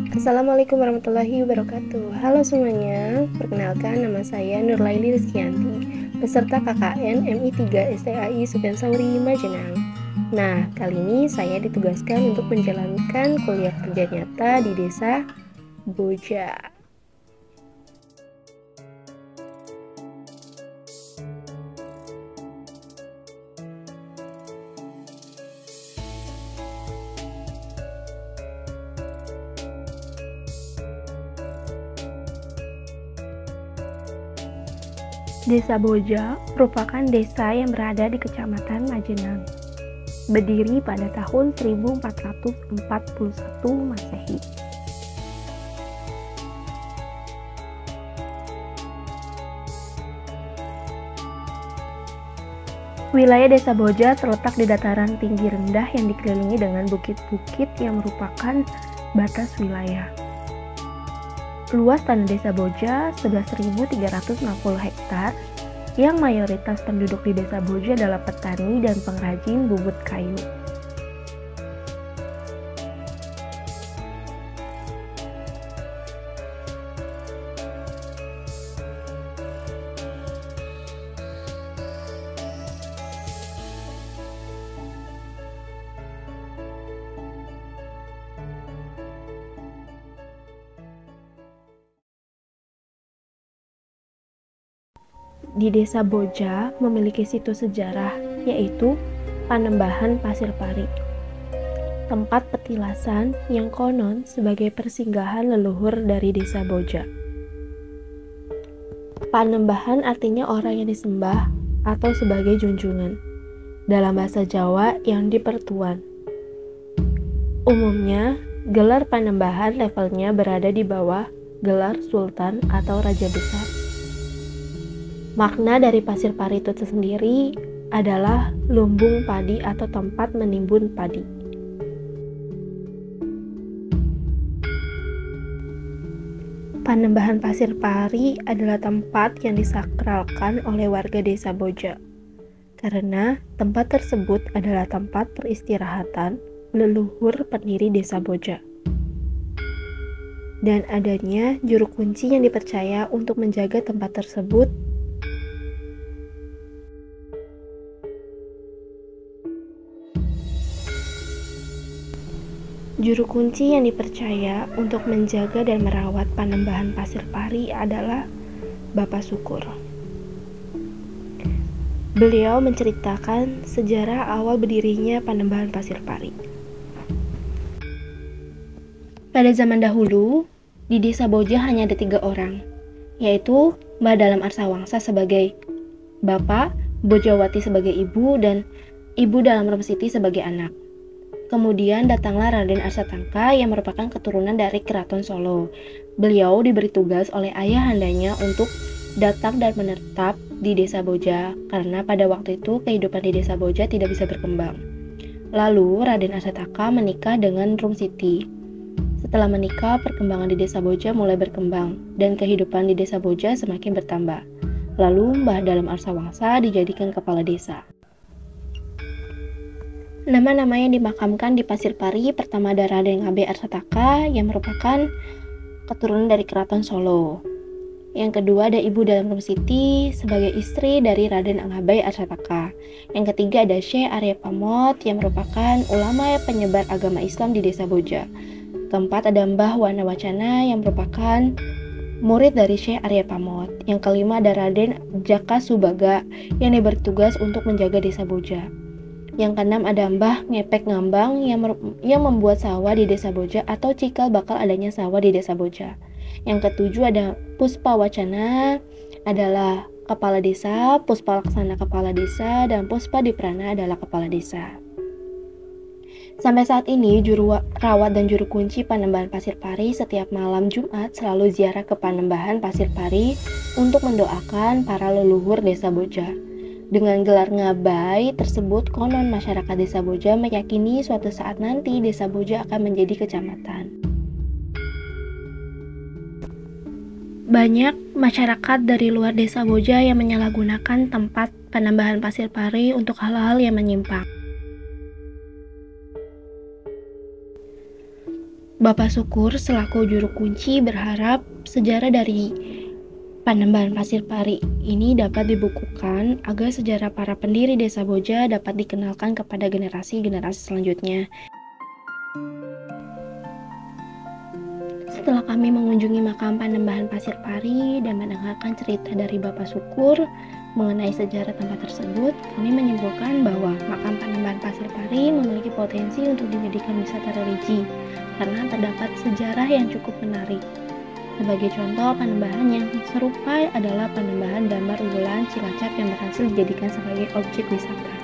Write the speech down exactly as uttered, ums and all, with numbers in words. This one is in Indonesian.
Assalamualaikum warahmatullahi wabarakatuh. Halo semuanya, perkenalkan nama saya Nurlaili Rizkianti, peserta K K N M I tiga S T A I Sufyan Sauri Majenang. Nah, kali ini saya ditugaskan untuk menjalankan kuliah kerja nyata di Desa Boja. Desa Boja merupakan desa yang berada di Kecamatan Majenang. Berdiri pada tahun seribu empat ratus empat puluh satu Masehi. Wilayah Desa Boja terletak di dataran tinggi rendah yang dikelilingi dengan bukit-bukit yang merupakan batas wilayah. Luas tanah Desa Boja sebelas ribu tiga ratus enam puluh hektar, yang mayoritas penduduk di Desa Boja adalah petani dan pengrajin bubut kayu. Di Desa Boja memiliki situs sejarah, yaitu Panembahan Pasir Pari, tempat petilasan yang konon sebagai persinggahan leluhur dari Desa Boja. Panembahan artinya orang yang disembah atau sebagai junjungan, dalam bahasa Jawa yang dipertuan. Umumnya, gelar Panembahan levelnya berada di bawah gelar Sultan atau Raja Besar. Makna dari pasir pari itu sendiri adalah lumbung padi atau tempat menimbun padi. Panembahan Pasir Pari adalah tempat yang disakralkan oleh warga Desa Boja, karena tempat tersebut adalah tempat peristirahatan leluhur pendiri Desa Boja. Dan adanya juru kunci yang dipercaya untuk menjaga tempat tersebut. Juru kunci yang dipercaya untuk menjaga dan merawat Panembahan Pasir Pari adalah Bapak Syukur. Beliau menceritakan sejarah awal berdirinya Panembahan Pasir Pari. Pada zaman dahulu, di Desa Boja hanya ada tiga orang, yaitu Mbah Dalam Arsawangsa sebagai bapak, Bojawati sebagai ibu, dan Ibu Dalam Rumsiti sebagai anak. Kemudian datanglah Raden Arsatangka yang merupakan keturunan dari Keraton Solo. Beliau diberi tugas oleh ayahandanya untuk datang dan menetap di Desa Boja, karena pada waktu itu kehidupan di Desa Boja tidak bisa berkembang. Lalu Raden Arsatangka menikah dengan Rumsiti. Setelah menikah, perkembangan di Desa Boja mulai berkembang, dan kehidupan di Desa Boja semakin bertambah. Lalu Mbah Dalam Arsawangsa dijadikan kepala desa. Nama-nama yang dimakamkan di Pasir Pari pertama ada Raden Ngabei Arsataka yang merupakan keturunan dari Keraton Solo. Yang kedua ada Ibu Dalam Rumsiti sebagai istri dari Raden Ngabei Arsataka. Yang ketiga ada Syekh Arya Pamot yang merupakan ulama penyebar agama Islam di Desa Boja. Keempat ada Mbah Wana Wacana yang merupakan murid dari Syekh Arya Pamot. Yang kelima ada Raden Jaka Subaga yang diberi tugas untuk menjaga Desa Boja. Yang keenam ada Mbah Ngepek Ngambang yang, yang membuat sawah di Desa Boja atau cikal bakal adanya sawah di Desa Boja. Yang ketujuh ada Puspa Wacana adalah kepala desa, Puspa Laksana kepala desa, dan Puspa Diprana adalah kepala desa. Sampai saat ini, juru rawat dan juru kunci Panembahan Pasir Pari setiap malam Jumat selalu ziarah ke Panembahan Pasir Pari untuk mendoakan para leluhur Desa Boja. Dengan gelar Ngabai tersebut, konon masyarakat Desa Boja meyakini suatu saat nanti Desa Boja akan menjadi kecamatan. Banyak masyarakat dari luar Desa Boja yang menyalahgunakan tempat Panembahan Pasir Pari untuk hal-hal yang menyimpang. Bapak Syukur selaku juru kunci berharap sejarah dari Panembahan Pasir Pari ini dapat dibukukan agar sejarah para pendiri Desa Boja dapat dikenalkan kepada generasi-generasi selanjutnya. Setelah kami mengunjungi makam Panembahan Pasir Pari dan mendengarkan cerita dari Bapak Syukur mengenai sejarah tempat tersebut, kami menyimpulkan bahwa makam Panembahan Pasir Pari memiliki potensi untuk dijadikan wisata religi karena terdapat sejarah yang cukup menarik. Sebagai contoh panembahan yang serupa adalah panembahan gambar unggulan Cilacap yang berhasil dijadikan sebagai objek wisata.